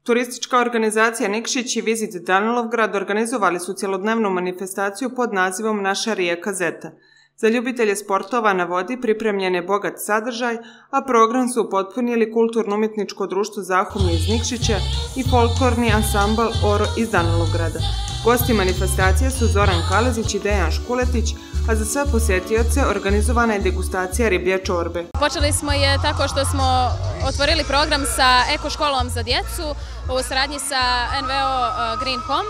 Turistička organizacija Nikšić i Visit Danilovgrad organizovali su cjelodnevnu manifestaciju pod nazivom Naša rijeka Zeta. Za ljubitelje sportova na vodi pripremljen je bogat sadržaj, a program su upotpunili Kulturno-umjetničko društvo Zahumlje iz Nikšića i folklorni ansambl Oro iz Danilovgrada. Gosti manifestacije su Zoran Kalezić i Dejan Škuletić, a za sve posjetioce organizovana je degustacija riblje čorbe. Počeli smo je tako što smo otvorili program sa eko školom za djecu u saradnji sa NVO Green Home.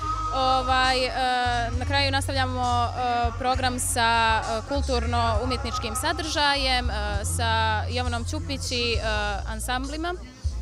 Na kraju nastavljamo program sa kulturno-umjetničkim sadržajem, sa Jovanom Ćupić i ansamblima.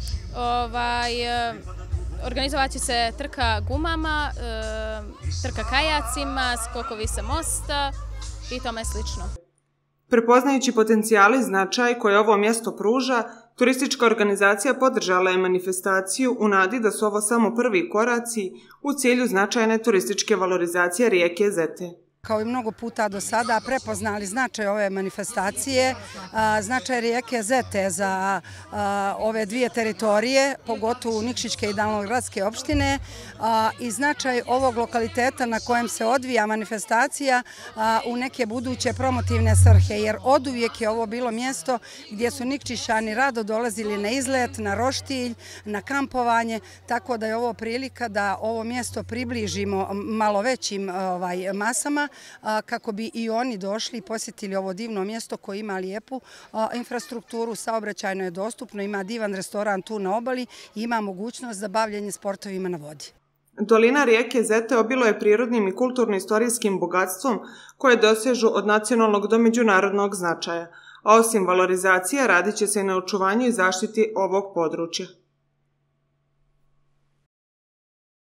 Organizovat će se trka gumama, trka kajacima, skokovi sa mosta i tome slično. Prepoznajući potencijale i značaj koje ovo mjesto pruža, turistička organizacija podržala je manifestaciju u nadi da su ovo samo prvi koraci u cilju značajne turističke valorizacije rijeke Zete. Kao i mnogo puta do sada prepoznali značaj ove manifestacije, značaj rijeke Zete za ove dvije teritorije, pogotovo Nikšićke i Danilovgradske opštine, i značaj ovog lokaliteta na kojem se odvija manifestacija u neke buduće promotivne svrhe, jer oduvijek je ovo bilo mjesto gdje su Nikšićani rado dolazili na izlet, na roštilj, na kampovanje, tako da je ovo prilika da ovo mjesto približimo malo većim masama, kako bi i oni došli i posjetili ovo divno mjesto koje ima lijepu infrastrukturu, saobraćajno je dostupno, ima divan restoran tu na obali i ima mogućnost za bavljenje sportovima na vodi. Dolina rijeke Zete obilo je prirodnim i kulturno-istorijskim bogatstvom koje dosežu od nacionalnog do međunarodnog značaja, a osim valorizacije radit će se i na očuvanju i zaštiti ovog područja.